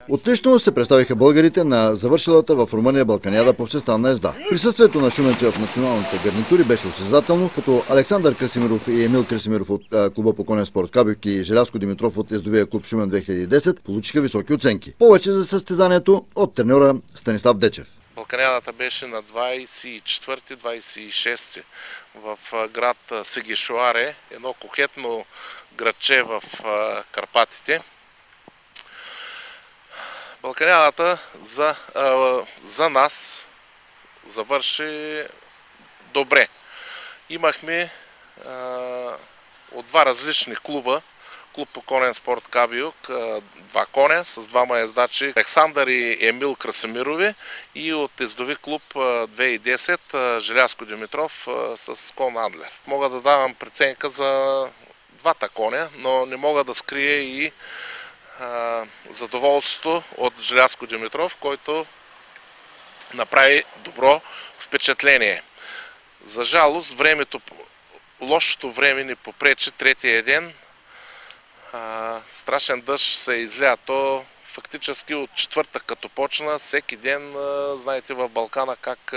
Отлично се представиха българите на завършилата в Румъния Балканяда по всестранна езда. Присъствието на шуменци в националните гарнитури беше осезателно, като Александър Красимиров и Емил Красимиров от клуба по конен спорт Кабюк и Желязко Димитров от ездовия клуб Шумен 2010 получиха високи оценки. Повече за състезанието от треньора Станислав Дечев. Балканядата беше на 24-26 в град Сегишоаре, едно кокетно градче в Карпатите. Балканядата за нас завърши добре. Имахме от два различни клуба. Клуб по конен спорт Кабюк, два коня с двама ездачи, Александър и Емил Красимирови, и от ездови клуб 2010 Желязко Димитров с кон Адлер. Мога да давам преценка за двата коня, но не мога да скрия и задоволството от Желязко Димитров, който направи добро впечатление. За жалост, лошото време ни попречи третия ден. Страшен дъжд се изля. То фактически от четвъртък като почна, всеки ден, знаете в Балкана как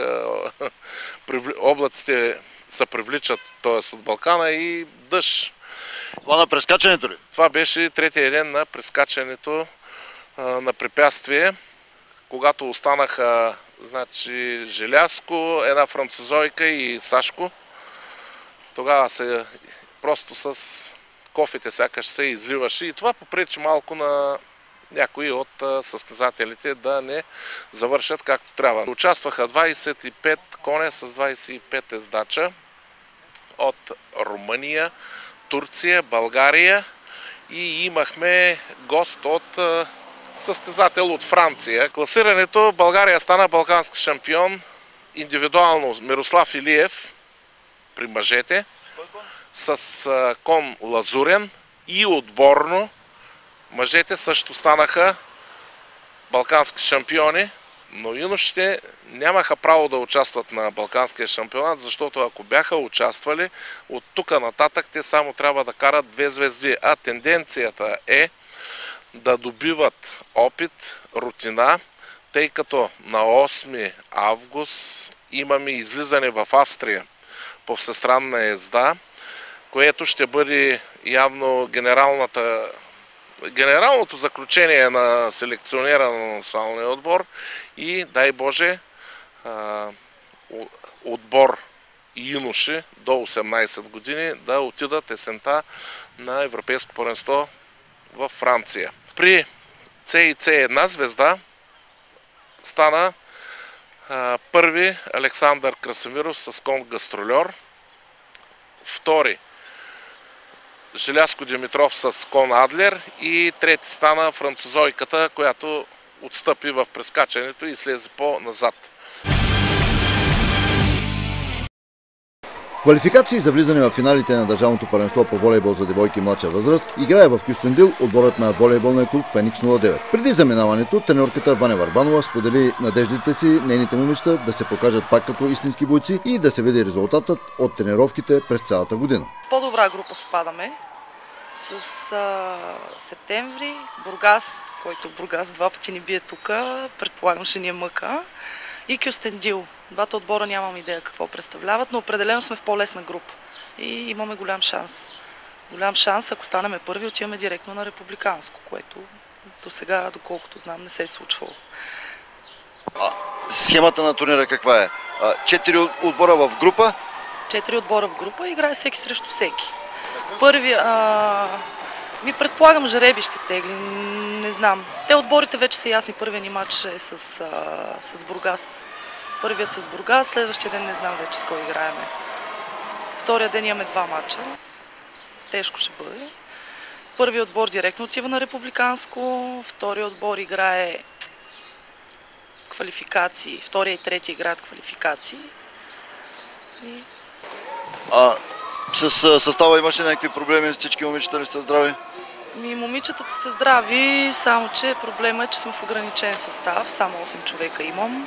облаците се привличат, т.е. от Балкана, и дъжд. Това на прескачането ли? Това беше третия ден на прескачането на препятствие, когато останаха, значи, Желязко, една французойка и Сашко. Тогава се просто с кофите сякаш се изливаше и това попречи малко на някои от състезателите да не завършат както трябва. Участваха 25 коня с 25 ездача от Румъния, Турция, България и имахме гост от състезател от Франция. Класирането България стана балкански шампион индивидуално Мирослав Илиев при мъжете с кон Лазурен, и отборно мъжете също станаха балкански шампиони, но юношите нямаха право да участват на балканския шампионат, защото ако бяха участвали, от тук нататък те само трябва да карат 2 звезди, а тенденцията е да добиват опит, рутина, тъй като на 8 август имаме излизане в Австрия по всестранна езда, което ще бъде явно генералното заключение на селекционера на националния отбор и, дай Боже, отбор юноши до 18 години да отидат есента на Европейско първенство във Франция. При CIC1 звезда стана първи Александър Красимиров с кон Гастрольор, втори Желязко Димитров с кон Адлер и трети стана французойката, която отстъпи в прескачането и слезе по-назад. Квалификации за влизане в финалите на държавното първенство по волейбол за девойки младша възраст играе в Кюстендил отборът на волейболния клуб Феникс 09. Преди заминаването треньорката Ваня Варбанова сподели надеждите си нейните момичета да се покажат пак като истински бойци и да се види резултатът от тренировките през цялата година. По-добра група спадаме с септември, Бургас, който Бургас 2 пъти ни бие тук, предполагам ще ни е мъка, и Кюстендил. Двата отбора нямам идея какво представляват, но определено сме в по-лесна група и имаме голям шанс. Голям шанс, ако станем първи, отиваме директно на републиканско, което до сега, доколкото знам, не се е случвало. Схемата на турнира каква е? 4 отбора в група? 4 отбора в група и играе всеки срещу всеки. Първи, предполагам, жреби ще тегли, не знам. Те отборите вече са ясни. Първият ни матч е с Бургас. Първият с Бургас, следващия ден не знам вече с кой играеме. Втория ден имаме 2 матча. Тежко ще бъде. Първият отбор директно отива на републиканско, вторият отбор играе квалификации, втория и третия играят квалификации. С състава имаше някакви проблеми? Всички момичета ли са здрави? Момичетата са здрави, само че проблема е, че сме в ограничен състав. Само 8 човека имам.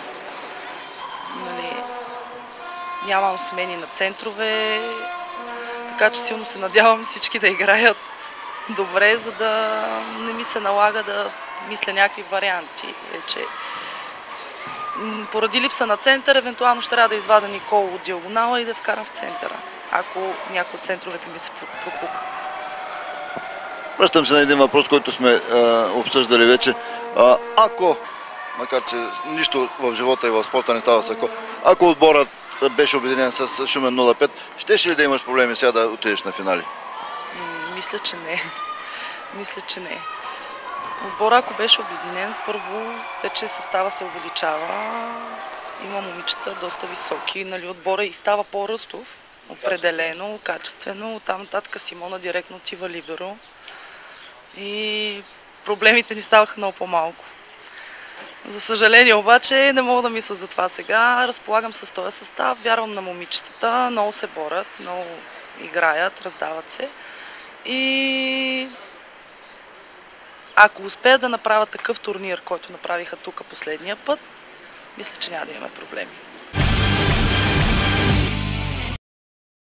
Нямам смени на центрове, така че силно се надявам всички да играят добре, за да не ми се налага да мисля някакви варианти вече. Поради липса на център, евентуално ще трябва да извада Никола от диагонала и да вкарам в центъра, ако някой от центровете ми се пропука. Връщам се на един въпрос, който сме обсъждали вече. Ако, макар че нищо в живота и в спорта не става с ако отборът беше обединен с Шумен 05, щеше ли да имаш проблеми сега да отидеш на финали? Мисля, че не. Мисля, че не. Отбора, ако беше обединен, първо вече състава се увеличава. Има момичета доста високи. Нали, отбора и става по-ръстов. Определено, качествено. Оттам нататък Симона директно отива либеро. И проблемите ни ставаха много по-малко. За съжаление обаче не мога да мисля за това сега. Разполагам с този състав, вярвам на момичетата, много се борят, много играят, раздават се. И ако успеят да направят такъв турнир, който направиха тук последния път, мисля, че няма да имаме проблеми.